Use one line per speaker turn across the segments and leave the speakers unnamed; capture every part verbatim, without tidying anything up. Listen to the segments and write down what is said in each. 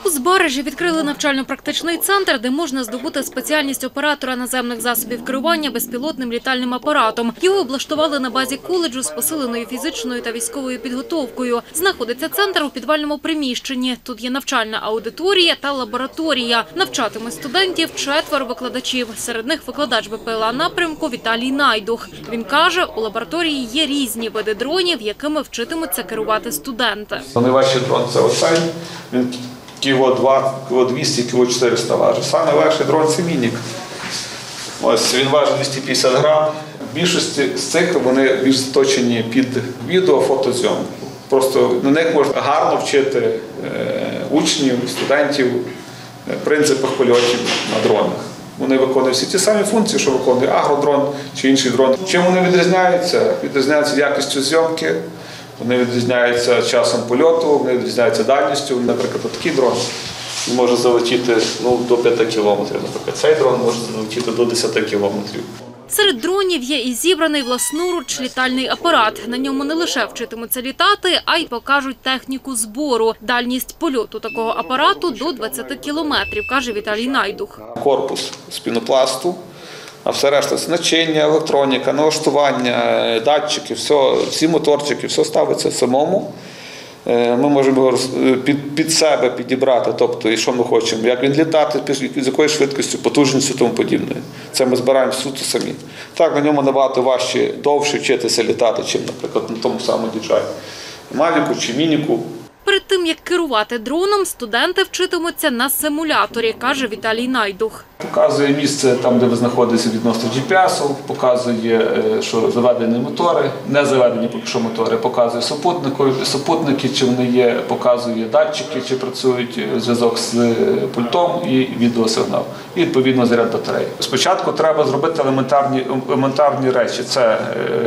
У Збаражі відкрили навчально-практичний центр, де можна здобути спеціальність оператора наземних засобів керування безпілотним літальним апаратом. Його облаштували на базі коледжу з посиленою фізичною та військовою підготовкою. Знаходиться центр у підвальному приміщенні. Тут є навчальна аудиторія та лабораторія. Навчатимуть студентів четверо викладачів. Серед них викладач БПЛА напрямку Віталій Найдух. Він каже, у лабораторії є різні види дронів, якими вчитимуться керувати студенти.
Найважчий дрон – це оцей. Він кіло два, кіло двісті, кіло чотириста важить. Саме легший дрон – це мінік. Ось, він важить двісті п'ятдесят грам. В більшості з цих вони більш заточені під відео, фотозйомку. Просто на них можна гарно вчити учнів, студентів принципах польотів на дронах. Вони виконують всі ті самі функції, що виконує агродрон чи інший дрон. Чим вони відрізняються? Відрізняються якістю зйомки, вони відрізняються часом польоту, вони відрізняються дальністю. Наприклад, такий дрон може залетіти ну, до п'яти кілометрів. Наприклад, цей дрон може залетіти до десяти кілометрів.
Серед дронів є і зібраний власноруч літальний апарат. На ньому не лише вчитимуться літати, а й покажуть техніку збору. Дальність польоту такого апарату до двадцяти кілометрів, каже Віталій Найдух.
Корпус з пінопласту, а все решта – начиння, електроніка, налаштування, датчики, все, всі моторчики, все ставиться самому. Ми можемо його під, під себе підібрати, тобто, і що ми хочемо, як він літати, з якою швидкістю, потужністю і тому подібне. Це ми збираємо суто самі. Так, на ньому набагато важче, довше вчитися літати, чим, наприклад, на тому самому ді джей ай Mavic чи Мініку.
Перед тим, як керувати дроном, студенти вчитимуться на симуляторі, каже Віталій Найдух.
Показує місце там, де ви знаходитеся відносно джі пі ес, показує, що заведені мотори, не заведені поки що мотори, показує супутники, супутники, чи вони є, показує датчики, чи працюють зв'язок з пультом і відеосигнал. І, відповідно, заряд батареї. Спочатку треба зробити елементарні, елементарні речі. Це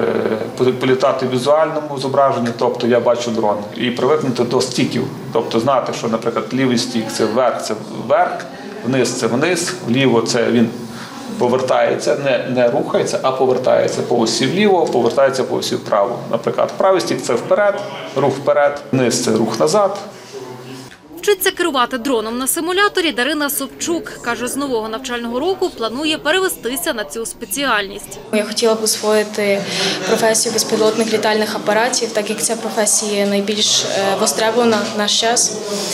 е, політати в візуальному зображенні, тобто я бачу дрон, і привикнути до стіків. Тобто знати, що, наприклад, лівий стік – це вверх, це вверх, вниз – це вниз, вліво – це він повертається, не, не рухається, а повертається по осі вліво, повертається по осі вправо. Наприклад, правий стік – це вперед, рух вперед, вниз – це рух назад.
Вчиться керувати дроном на симуляторі Дарина Собчук. Каже, з нового навчального року планує перевестися на цю спеціальність.
Я хотіла б освоїти професію безпілотних літальних апаратів, так як ця професія найбільш востребована в наш час.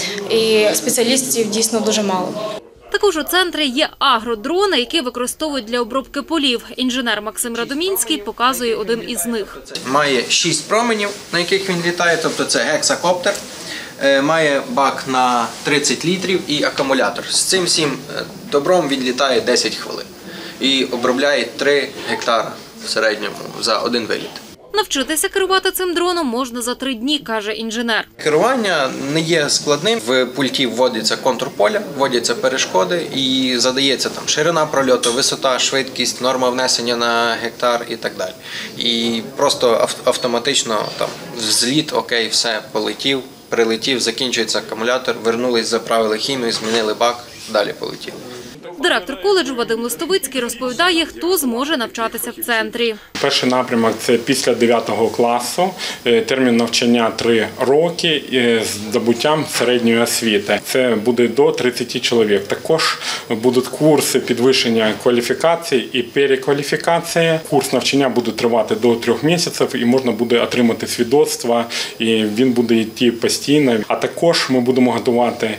І спеціалістів дійсно дуже мало.
Також у центрі є агродрони, які використовують для обробки полів. Інженер Максим Радомінський показує один із них.
Має шість променів, на яких він літає, тобто це гексакоптер. Має бак на тридцять літрів і акумулятор. З цим всім добром він літає десять хвилин і обробляє три гектара в середньому за один виліт.
Навчитися керувати цим дроном можна за три дні, каже інженер.
Керування не є складним. В пульті вводиться контур поля, вводяться перешкоди і задається там ширина прольоту, висота, швидкість, норма внесення на гектар і так далі. І просто автоматично там взліт, окей, все, полетів. Прилетів, закінчується акумулятор, вернулись, заправили хімію, змінили бак, далі полетіли.
Директор коледжу Вадим Листовицький розповідає, хто зможе навчатися в центрі.
Перший напрямок – це після дев'ятого класу, термін навчання – три роки з здобуттям середньої освіти. Це буде до тридцяти чоловік. Також будуть курси підвищення кваліфікації і перекваліфікації. Курс навчання буде тривати до трьох місяців і можна буде отримати свідоцтво, і він буде йти постійно. А також ми будемо готувати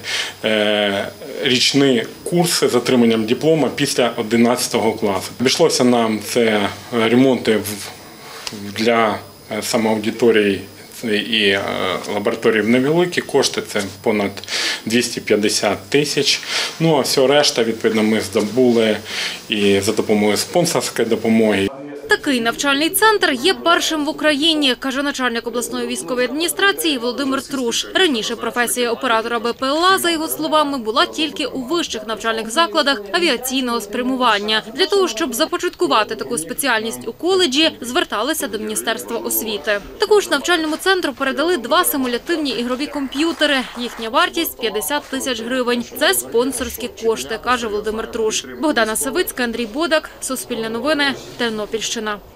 річні курси з отриманням диплома після одинадцятого класу. Обійшлося нам це ремонти для самоаудиторії і лабораторії невеликі, кошти це понад двісті п'ятдесят тисяч. Ну а все решта, відповідно, ми здобули і за допомогою спонсорської допомоги.
Такий навчальний центр є першим в Україні, каже начальник обласної військової адміністрації Володимир Труш. Раніше професія оператора БПЛА, за його словами, була тільки у вищих навчальних закладах авіаційного спрямування. Для того, щоб започаткувати таку спеціальність у коледжі, зверталися до Міністерства освіти. Також навчальному центру передали два симулятивні ігрові комп'ютери. Їхня вартість – п'ятдесят тисяч гривень. Це спонсорські кошти, каже Володимир Труш. Богдана Савицька, Андрій Бодак, Суспільне новини, Тернопільщина.